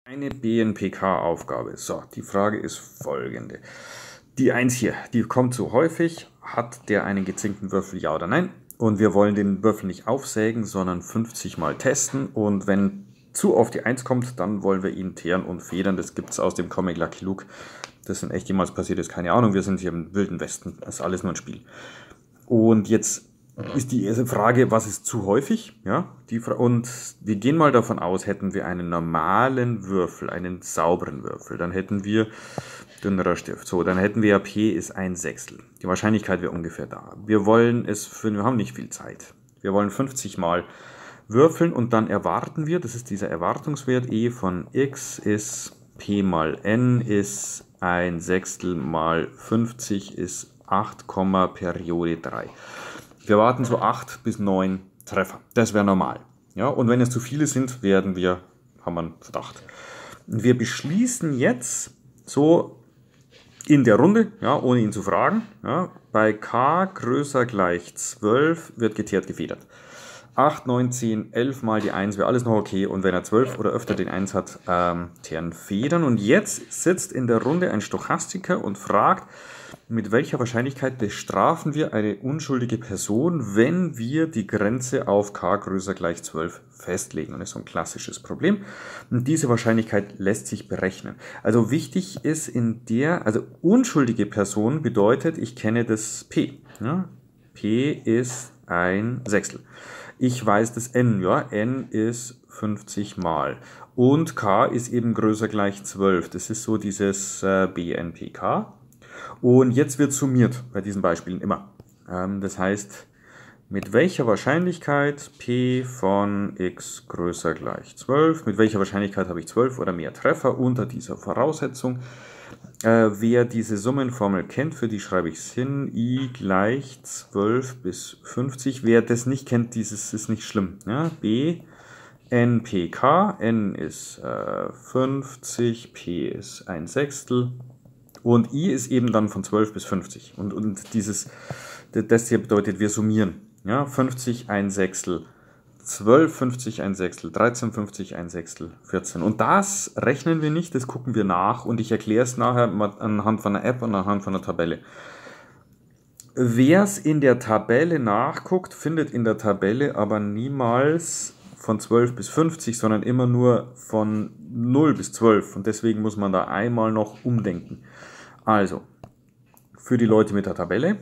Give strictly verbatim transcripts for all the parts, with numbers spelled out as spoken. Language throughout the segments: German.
Eine B N P K-Aufgabe. So, die Frage ist folgende. Die eins hier, die kommt so häufig. Hat der einen gezinkten Würfel, ja oder nein? Und wir wollen den Würfel nicht aufsägen, sondern fünfzig Mal testen. Und wenn zu oft die eins kommt, dann wollen wir ihn teeren und federn. Das gibt es aus dem Comic Lucky Luke. Das sind echt jemals passiert ist, keine Ahnung. Wir sind hier im Wilden Westen. Das ist alles nur ein Spiel. Und jetzt ist die erste Frage, was ist zu häufig? Ja, die Fra und wir gehen mal davon aus, hätten wir einen normalen Würfel, einen sauberen Würfel, dann hätten wir dünnerer Stift. So, dann hätten wir ja P ist ein Sechstel. Die Wahrscheinlichkeit wäre ungefähr da. Wir wollen es, für, wir haben nicht viel Zeit. Wir wollen fünfzig Mal würfeln und dann erwarten wir, das ist dieser Erwartungswert, E von x ist P mal n ist ein Sechstel mal fünfzig ist acht, Periode drei. Wir erwarten so acht bis neun Treffer. Das wäre normal. Ja, und wenn es zu viele sind, werden wir, haben wir einen Verdacht. Und wir beschließen jetzt so in der Runde, ja, ohne ihn zu fragen, ja, bei k größer gleich zwölf wird geteert gefedert. acht, neun, zehn, elf mal die eins wäre alles noch okay. Und wenn er zwölf oder öfter den eins hat, ähm, teeren federn. Und jetzt sitzt in der Runde ein Stochastiker und fragt, mit welcher Wahrscheinlichkeit bestrafen wir eine unschuldige Person, wenn wir die Grenze auf k größer gleich zwölf festlegen. Und das ist so ein klassisches Problem. Und diese Wahrscheinlichkeit lässt sich berechnen. Also wichtig ist in der, also unschuldige Person bedeutet, ich kenne das P. Ja? P ist ein Sechstel. Ich weiß das n, ja, n ist fünfzig mal. Und k ist eben größer gleich zwölf. Das ist so dieses äh, B N P K. Und jetzt wird summiert bei diesen Beispielen immer. Ähm, das heißt, mit welcher Wahrscheinlichkeit P von x größer gleich zwölf, mit welcher Wahrscheinlichkeit habe ich zwölf oder mehr Treffer unter dieser Voraussetzung. Äh, wer diese Summenformel kennt, für die schreibe ich es hin, I gleich zwölf bis fünfzig. Wer das nicht kennt, dieses ist nicht schlimm. Ja? B, N, P, K, N ist äh, fünfzig, P ist ein Sechstel und I ist eben dann von zwölf bis fünfzig. Und, und dieses, das hier bedeutet, wir summieren. Ja? fünfzig, ein Sechstel. zwölf, fünfzig, ein Sechstel, dreizehn, fünfzig, ein Sechstel, vierzehn. Und das rechnen wir nicht, das gucken wir nach und ich erkläre es nachher anhand von einer App und anhand von einer Tabelle. Wer es in der Tabelle nachguckt, findet in der Tabelle aber niemals von zwölf bis fünfzig, sondern immer nur von null bis zwölf. Und deswegen muss man da einmal noch umdenken. Also, für die Leute mit der Tabelle.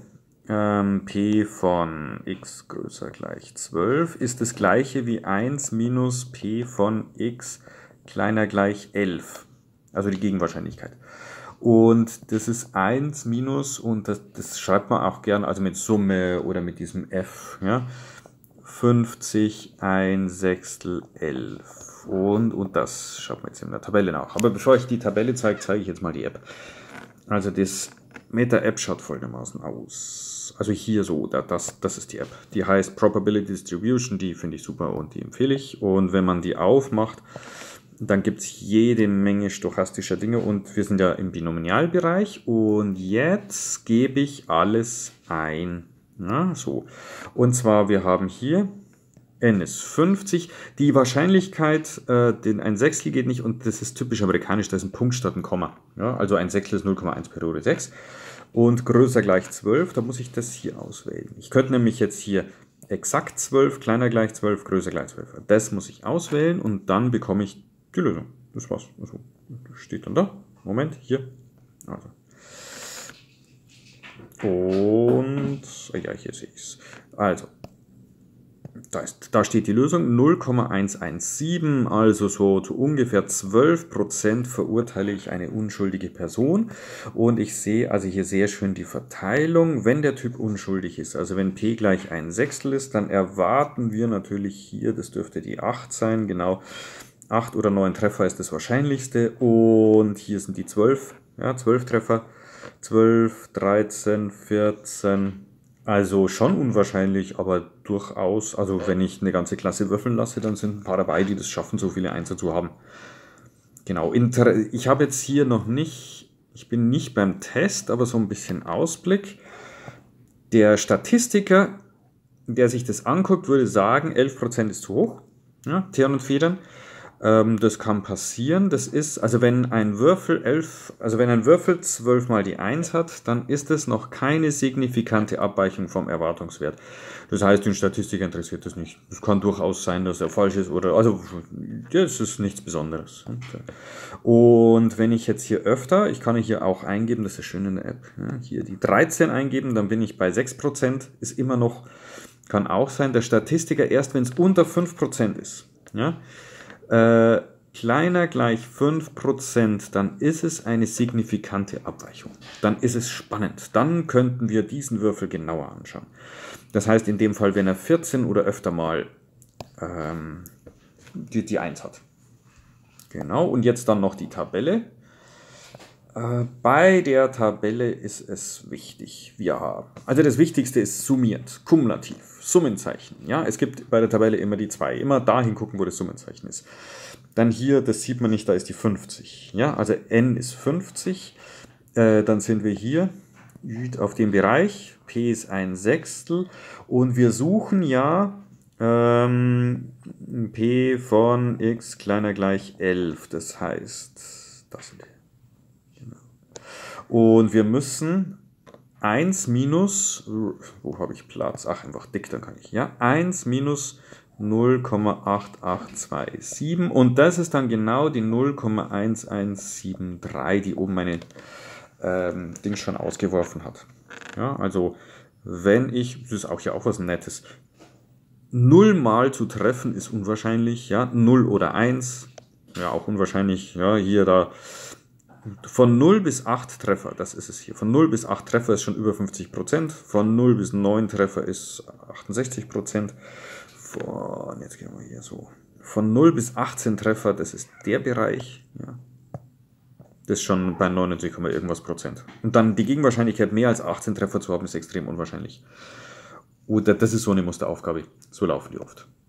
P von x größer gleich zwölf ist das gleiche wie eins minus P von x kleiner gleich elf. Also die Gegenwahrscheinlichkeit. Und das ist eins minus, und das, das schreibt man auch gern, also mit Summe oder mit diesem f. Ja? fünfzig, ein Sechstel, elf. Und, und das schaut man jetzt in der Tabelle nach. Aber bevor ich die Tabelle zeige, zeige ich jetzt mal die App. Also das mit der App schaut folgendermaßen aus. Also hier so, das, das ist die App. Die heißt Probability Distribution, die finde ich super und die empfehle ich. Und wenn man die aufmacht, dann gibt es jede Menge stochastischer Dinge und wir sind ja im Binomialbereich. Und jetzt gebe ich alles ein. Ja, so. Und zwar, wir haben hier n ist fünfzig. Die Wahrscheinlichkeit, äh, den ein Sechstel geht nicht und das ist typisch amerikanisch, da ist ein Punkt statt ein Komma. Ja, also ein Sechstel ist null Komma eins Periode sechs. Und größer gleich zwölf, da muss ich das hier auswählen. Ich könnte nämlich jetzt hier exakt zwölf, kleiner gleich zwölf, größer gleich zwölf. Das muss ich auswählen und dann bekomme ich die Lösung. Das war's. Also, das steht dann da. Moment, hier. Also. Und, ja, hier sehe ich es. Also, da, ist, da steht die Lösung null Komma eins eins sieben, also so zu ungefähr zwölf Prozent verurteile ich eine unschuldige Person. Und ich sehe also hier sehr schön die Verteilung, wenn der Typ unschuldig ist. Also wenn P gleich ein Sechstel ist, dann erwarten wir natürlich hier, das dürfte die acht sein, genau, acht oder neun Treffer ist das wahrscheinlichste. Und hier sind die zwölf, ja, zwölf Treffer, zwölf, dreizehn, vierzehn. Also schon unwahrscheinlich, aber durchaus, also wenn ich eine ganze Klasse würfeln lasse, dann sind ein paar dabei, die das schaffen, so viele Einser zu haben. Genau, ich habe jetzt hier noch nicht, ich bin nicht beim Test, aber so ein bisschen Ausblick. Der Statistiker, der sich das anguckt, würde sagen, elf Prozent ist zu hoch, ja, Teeren und Federn. Ähm, das kann passieren. Das ist, also wenn ein Würfel elf, also wenn ein Würfel zwölf mal die eins hat, dann ist es noch keine signifikante Abweichung vom Erwartungswert. Das heißt, den Statistiker interessiert das nicht. Es kann durchaus sein, dass er falsch ist oder, also, das ist nichts Besonderes. Und wenn ich jetzt hier öfter, ich kann hier auch eingeben, das ist schön in der App, ja, hier die dreizehn eingeben, dann bin ich bei sechs Prozent, ist immer noch, kann auch sein, der Statistiker erst, wenn es unter fünf Prozent ist. Ja? Äh, kleiner gleich fünf Prozent, dann ist es eine signifikante Abweichung. Dann ist es spannend. Dann könnten wir diesen Würfel genauer anschauen. Das heißt in dem Fall, wenn er vierzehn oder öfter mal ähm, die, die eins hat. Genau, und jetzt dann noch die Tabelle. Äh, bei der Tabelle ist es wichtig, wir haben, also das Wichtigste ist summiert, kumulativ, Summenzeichen. Ja, es gibt bei der Tabelle immer die zwei, immer dahin gucken, wo das Summenzeichen ist. Dann hier, das sieht man nicht, da ist die fünfzig. Ja, also n ist fünfzig, äh, dann sind wir hier auf dem Bereich, p ist ein Sechstel und wir suchen ja ähm, p von x kleiner gleich elf, das heißt, das hier. Und wir müssen eins minus, wo habe ich Platz? Ach, einfach dick, dann kann ich, ja, eins minus null Komma acht acht zwei sieben und das ist dann genau die null Komma eins eins sieben drei, die oben meine ähm, Ding schon ausgeworfen hat. Ja, also wenn ich, das ist auch ja auch was Nettes, null mal zu treffen ist unwahrscheinlich, ja, null oder eins, ja, auch unwahrscheinlich, ja, hier da. Von null bis acht Treffer, das ist es hier. Von null bis acht Treffer ist schon über fünfzig Prozent. Von null bis neun Treffer ist achtundsechzig Prozent. Von, jetzt gehen wir hier so. Von null bis achtzehn Treffer, das ist der Bereich. Ja. Das ist schon bei neunundneunzig, irgendwas Prozent. Und dann die Gegenwahrscheinlichkeit, mehr als achtzehn Treffer zu haben, ist extrem unwahrscheinlich. Oder das ist so eine Musteraufgabe. So laufen die oft.